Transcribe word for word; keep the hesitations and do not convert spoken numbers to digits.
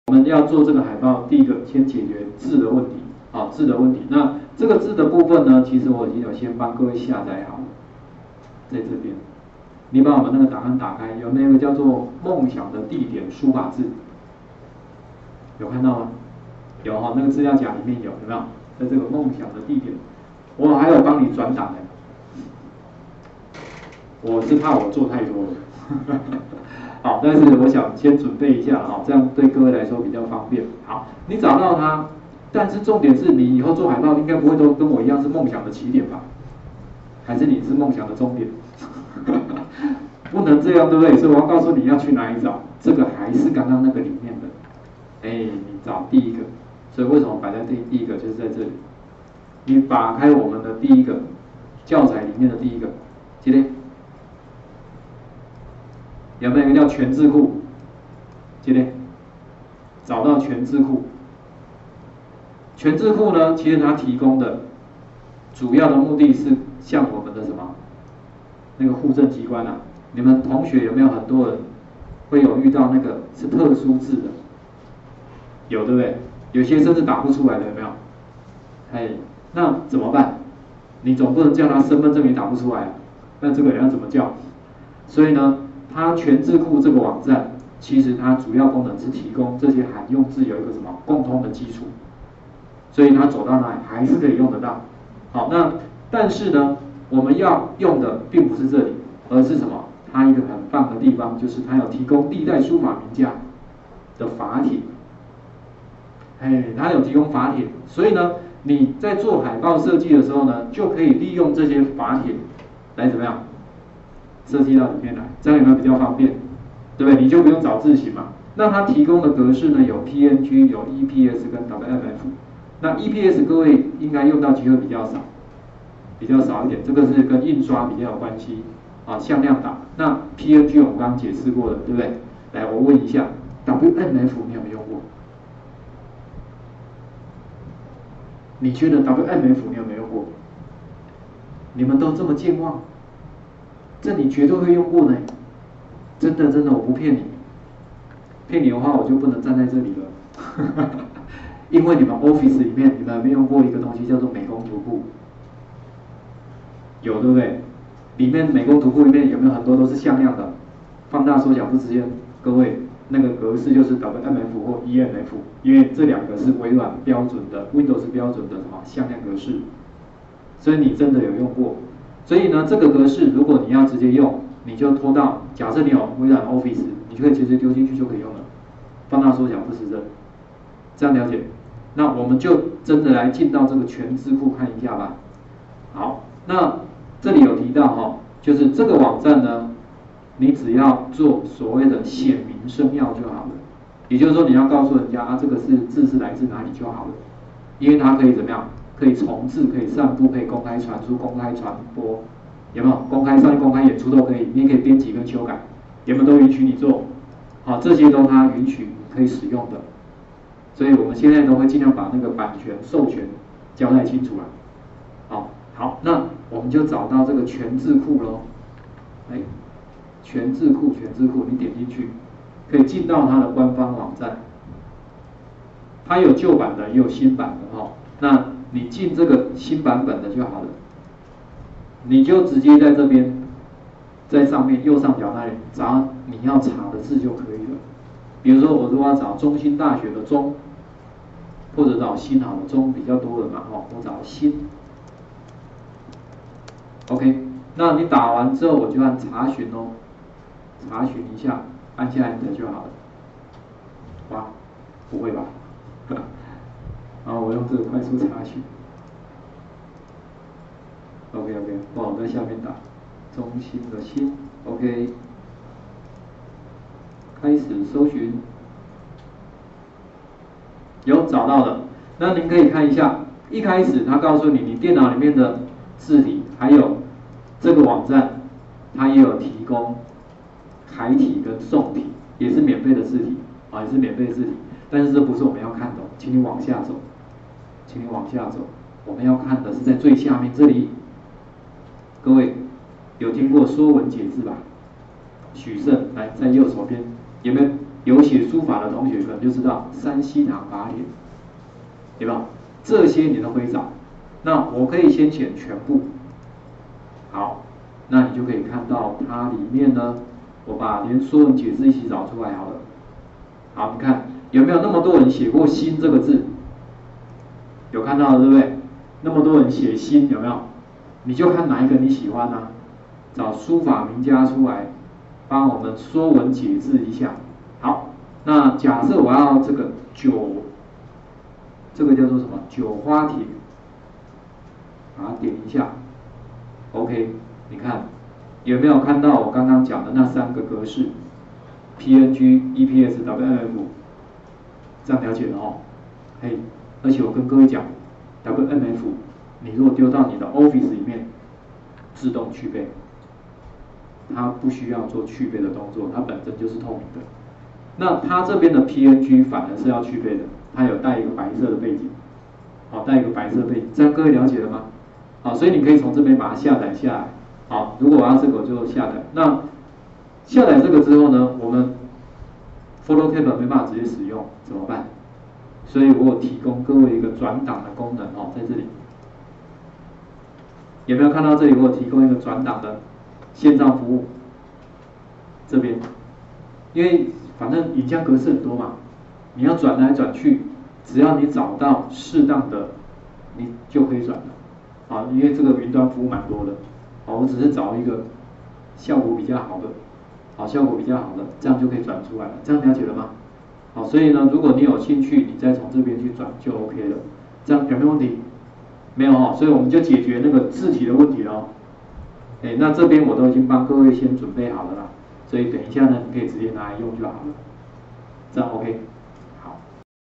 我们要做这个海报，第一个先解决字的问题，啊，字的问题。那这个字的部分呢，其实我已经有先帮各位下载好了，在这边，你把我们那个档案打开，有那个叫做梦想的地点书法字，有看到吗？有哈，那个资料夹里面有，有没有？在这个梦想的地点，我还有帮你转档的，我是怕我做太多了。好，但是我想先准备一下哈，这样对各位来说比较方便。好，你找到它，但是重点是你以后做海报应该不会都跟我一样是梦想的起点吧？还是你是梦想的终点？不能这样，对不对？所以我要告诉你要去哪里找，这个还是刚刚那个里面的。哎，你找第一个，所以为什么摆在第第一个就是在这里？你打开我们的第一个教材里面的第一个，今天。有没有一个叫全字库？今天找到全字库。全字库呢，其实它提供的主要的目的是像我们的什么那个户政机关啊，你们同学有没有很多人会有遇到那个是特殊字的？有对不对？有些甚至打不出来的有没有？哎，那怎么办？你总不能叫他身份证也打不出来啊，那这个人要怎么叫？所以呢？它全字库这个网站，其实它主要功能是提供这些罕用字有一个什么共通的基础，所以它走到哪里还是可以用得到。好，那但是呢，我们要用的并不是这里，而是什么？它一个很棒的地方就是它有提供历代书法名家的法帖，哎，它有提供法帖，所以呢，你在做海报设计的时候呢，就可以利用这些法帖来怎么样？设计到里面来，这样有没有比较方便？对不对？你就不用找字型嘛。那它提供的格式呢，有 P N G、有 E P S 跟 W M F。那 E P S 各位应该用到机会比较少，比较少一点。这个是跟印刷比较有关系啊，向量档。那 P N G 我们刚刚解释过了，对不对？来，我问一下 ，W M F 你有没有用过？你觉得 W M F 你有没有用过？你们都这么健忘？这你绝对会用过呢，真的真的，我不骗你，骗你的话我就不能站在这里了，因为你们 Office 里面你们有没有用过一个东西叫做美工图库？有对不对？里面美工图库里面有没有很多都是向量的，放大缩小不直接？各位那个格式就是 W M F 或 E M F， 因为这两个是微软标准的 Windows 标准的什么向量格式，所以你真的有用过。所以呢，这个格式如果你要直接用，你就拖到，假设你有微软 Office， 你就可以直接丢进去就可以用了，放大缩小不失真，这样了解？那我们就真的来进到这个全字库看一下吧。好，那这里有提到哈、哦，就是这个网站呢，你只要做所谓的显明生要就好了，也就是说你要告诉人家啊，这个是字是来自哪里就好了，因为它可以怎么样？可以重置，可以散布，可以公开传输、公开传播，有没有？公开上映、公开演出都可以，你也可以编辑跟修改，有没有都允许你做？好，这些都它允许你可以使用的，所以我们现在都会尽量把那个版权授权交代清楚了。好，好，那我们就找到这个全字库咯。哎，全字库，全字库，你点进去，可以进到它的官方网站，它有旧版的，也有新版的哈。那你进这个新版本的就好了，你就直接在这边，在上面右上角那里找你要查的字就可以了。比如说我如果要找中兴大学的中，或者找新好的中比较多的嘛，哈，我找新 ，OK， 那你打完之后我就按查询哦，查询一下，按下 Enter 就好了。哇，不会吧？然后我用这个快速查询 ，OK OK， 哇，我在下面打中心的心 ，OK， 开始搜寻，有找到了。那您可以看一下，一开始他告诉你，你电脑里面的字体，还有这个网站，它也有提供楷体跟宋体，也是免费的字体啊，也是免费的字体。但是这不是我们要看的，请你往下走。请你往下走，我们要看的是在最下面这里。各位有听过《说文解字》吧？许慎来在右手边，有没有有写书法的同学可能就知道山西堂法典，对吧？这些你都可以找。那我可以先选全部，好，那你就可以看到它里面呢，我把连说文解字一起找出来好了。好，你看有没有那么多人写过心这个字？有看到了对不对？那么多人写心有没有？你就看哪一个你喜欢啊？找书法名家出来，帮我们说文解字一下。好，那假设我要这个九，这个叫做什么？九花帖，把它点一下。OK， 你看有没有看到我刚刚讲的那三个格式 ？P N G、E P S、W M F， 这样了解了哦。嘿，而且我跟各位讲 ，W M F， 你如果丢到你的 Office 里面，自动去背，它不需要做去背的动作，它本身就是透明的。那它这边的 P N G 反而是要去背的，它有带一个白色的背景，好，带一个白色背景，这样各位了解了吗？好，所以你可以从这边把它下载下来。好，如果我要这个我就下载。那下载这个之后呢，我们 PhotoTab 没办法直接使用，怎么办？所以我有提供各位一个转档的功能哦，在这里有没有看到这里？我有提供一个转档的线上服务，这边，因为反正影像格式很多嘛，你要转来转去，只要你找到适当的，你就可以转了。啊，因为这个云端服务蛮多的，好，我只是找一个效果比较好的，好，效果比较好的，这样就可以转出来了，这样了解了吗？好，所以呢，如果你有兴趣，你再从这边去转就 OK 了，这样有没有问题？没有哦，所以我们就解决那个字体的问题了哦。哎，那这边我都已经帮各位先准备好了啦，所以等一下呢，你可以直接拿来用就好了，这样 OK。